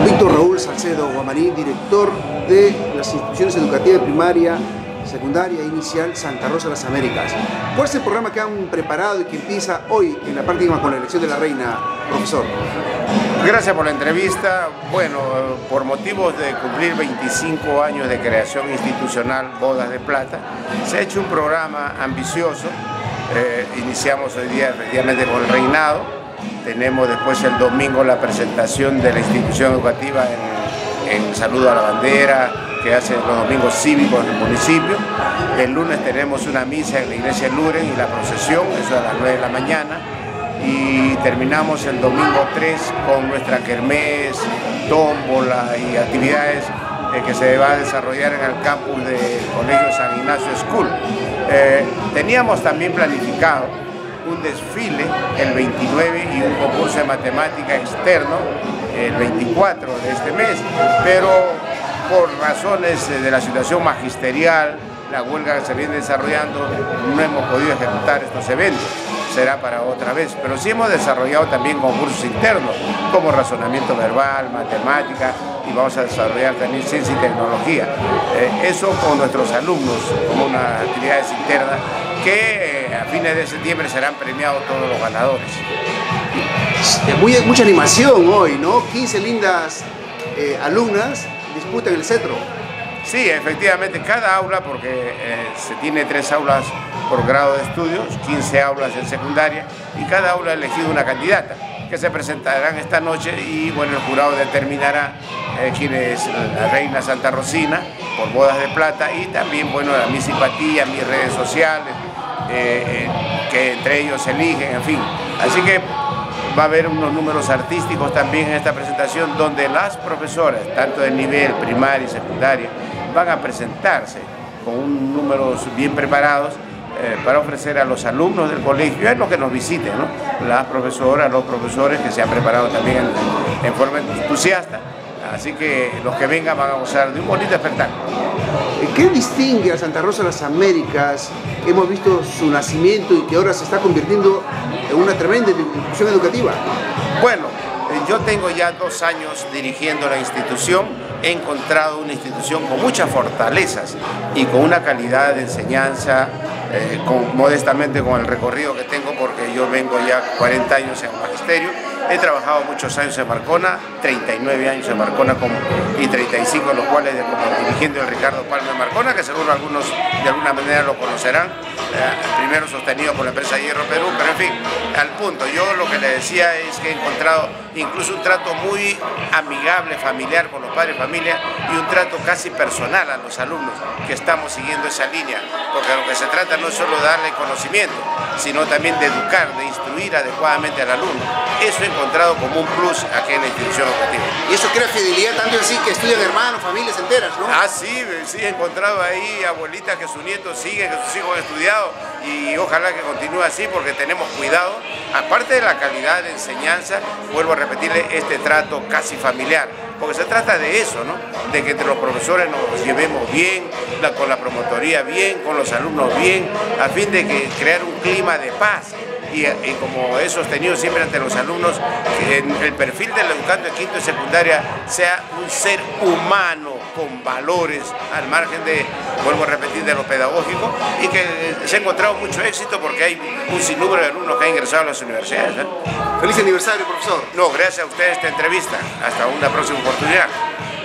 Don Víctor Raúl Salcedo Guamaní, director de las instituciones educativas de primaria, secundaria e inicial Santa Rosa de las Américas. ¿Cuál es el programa que han preparado y que empieza hoy en la práctica con la elección de la reina, profesor? Gracias por la entrevista. Bueno, por motivos de cumplir 25 años de creación institucional Bodas de Plata, se ha hecho un programa ambicioso. Iniciamos hoy día efectivamente con el reinado. Tenemos después el domingo la presentación de la institución educativa en saludo a la bandera, que hacen los domingos cívicos del municipio. El lunes tenemos una misa en la iglesia de Luren y la procesión, eso a las 9 de la mañana. Y terminamos el domingo 3 con nuestra kermés, tómbola y actividades que se va a desarrollar en el campus del Colegio San Ignacio School. Teníamos también planificado un desfile el 29 y un concurso de matemática externo el 24 de este mes, pero por razones de la situación magisterial, la huelga que se viene desarrollando, no hemos podido ejecutar estos eventos. Será para otra vez, pero sí hemos desarrollado también concursos internos como razonamiento verbal, matemática, y vamos a desarrollar también ciencia y tecnología. Eso con nuestros alumnos como unas actividades internas que a fines de septiembre serán premiados todos los ganadores. Mucha animación hoy, ¿no? 15 lindas alumnas disputan el cetro. Sí, efectivamente, cada aula, porque se tiene 3 aulas por grado de estudios, 15 aulas en secundaria, y cada aula ha elegido una candidata que se presentarán esta noche y bueno, el jurado determinará quién es la reina Santa Rosina por Bodas de Plata, y también bueno, mi simpatía, mis redes sociales, que entre ellos eligen, en fin. Así que va a haber unos números artísticos también en esta presentación donde las profesoras, tanto de nivel primaria y secundaria, van a presentarse con números bien preparados para ofrecer a los alumnos del colegio y a los que nos visiten, ¿no? Las profesoras, los profesores que se han preparado también en forma entusiasta. Así que los que vengan van a gozar de un bonito espectáculo. ¿Qué distingue a Santa Rosa de las Américas? Hemos visto su nacimiento y que ahora se está convirtiendo en una tremenda institución educativa. Bueno, yo tengo ya 2 años dirigiendo la institución. He encontrado una institución con muchas fortalezas y con una calidad de enseñanza, modestamente con el recorrido que tengo, porque yo vengo ya 40 años en el magisterio. He trabajado muchos años en Marcona, 39 años en Marcona y 35 de los cuales como dirigiendo el Ricardo Palma en Marcona, que seguro algunos de alguna manera lo conocerán, primero sostenido por la empresa Hierro Perú, pero en fin, al punto. Yo lo que le decía es que he encontrado incluso un trato muy amigable, familiar con los padres de familia y un trato casi personal a los alumnos, que estamos siguiendo esa línea, porque lo que se trata no es solo de darle conocimiento, sino también de educar, de instruir adecuadamente al alumno. Eso he encontrado como un plus aquí en la institución educativa. Y eso crea fidelidad tanto así que estudian hermanos, familias enteras, ¿no? Ah, sí, he encontrado ahí abuelitas que sus nietos siguen, que sus hijos han estudiado, y ojalá que continúe así porque tenemos cuidado. Aparte de la calidad de enseñanza, vuelvo a repetirle, este trato casi familiar, porque se trata de eso, ¿no? De que entre los profesores nos llevemos bien, con la promotoría bien, con los alumnos bien, a fin de que crear un clima de paz. Y como he sostenido siempre ante los alumnos, que el perfil del educando de quinto y secundaria sea un ser humano con valores al margen de, vuelvo a repetir, de lo pedagógico, y que se ha encontrado mucho éxito porque hay un sinnúmero de alumnos que han ingresado a las universidades, ¿eh? ¡Feliz aniversario, profesor! No, gracias a ustedes esta entrevista. Hasta una próxima oportunidad.